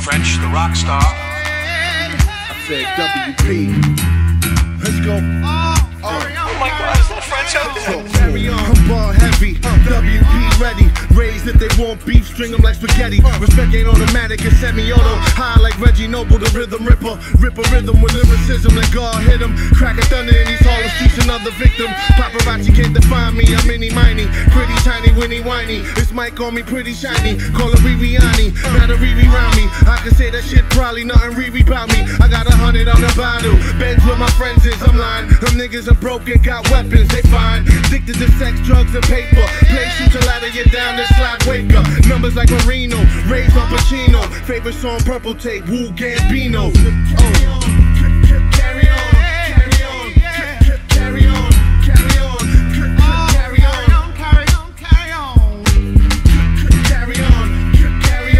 French, the rock star. I said WP. Let's go. Oh my God, is it the French out there? Carry on. I'm ball heavy. WP ready. Raised if they want beef, string them like spaghetti. Respect ain't automatic, it's semi-auto. High like Reggie Noble, the rhythm ripper. Rip a rhythm with lyricism, let God hit him. Crack a thunder in these Harlem streets, another victim. Paparazzi can't define me, I'm mini-miny. Pretty tiny, winnie whiny. This mic on me pretty shiny. Call it Riviani, not a Riri round me. I can say that shit probably nothing Riri about me. I got 100 on the bottle. Benz where my friends is, I'm lying. Them niggas are broken, got weapons, they fine. Addicted to sex, drugs, and paper. Play, shoot a ladder, you down the slide, wake up. Numbers like Marino, raised on Pacino. Favorite song, Purple Tape, Wu Gambino. Carry on, carry on, carry on, carry on, carry on, carry on, carry on, carry on, carry on, carry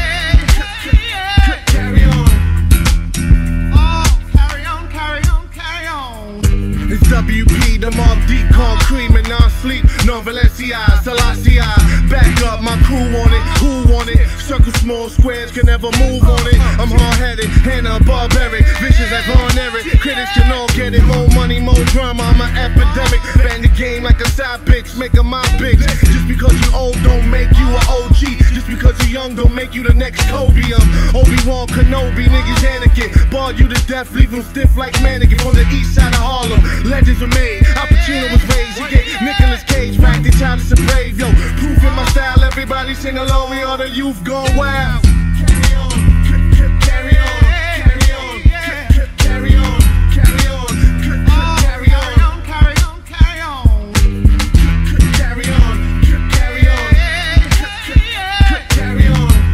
on, carry on. It's WP, the Mark D, concrete, man, non-sleep, no Valencia, Selassie. Back up, my crew on it, who want it? Circle small squares can never move on it. I'm hard-headed, Hannah barbaric, vicious like Von Eric. Critics can all get it, more money, more drama, I'm an epidemic. Bang the game like a side bitch, make her my bitch. Just because you old don't make you an OG. Just because you young don't make you the next Kobe. I'm Obi-Wan Kenobi, niggas Anakin. Bar you to death, leave them stiff like mannequin. From the east side of Harlem, legends were made. Al Pacino was raised, you get Nicolas Cage back, they childish and brave, yo. Proof in my style, everybody sing along, we all the youth gone wild. Carry on, carry on, carry on, carry on, carry on, carry on, carry on, carry on, carry on, carry on, carry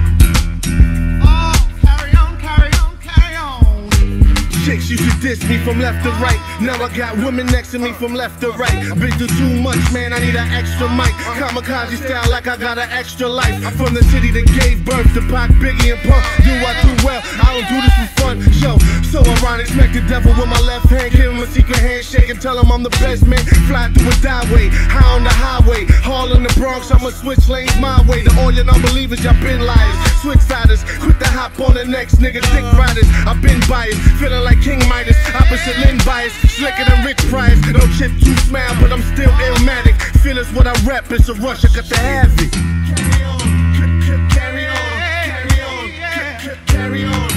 on, carry on. Chicks used to diss me from left to right. Now I got women next to me from left to right. Been through too much, man, I need an extra mic. Kamikaze style like I got an extra life. I'm from the city that gave birth to Pac, Biggie, and Punk. Do I do well? I don't do this for fun. Yo, so ironic, smack the devil with my left hand. Give him a secret handshake and tell him I'm the best man. Fly through a dive-way, high on the highway. Harlem, the Bronx, I'ma switch lanes my way. To all your non-believers, y'all been liars. Switch siders, quick to hop on the next nigga. Dick riders, I've been biased. Feeling like King Midas, opposite Lynn bias. Slicker than Rich Price, no chip too smile, but I'm still illmatic. Feel it's what I rep, it's a rush, I got to have it. Carry on, carry on, carry on, carry on.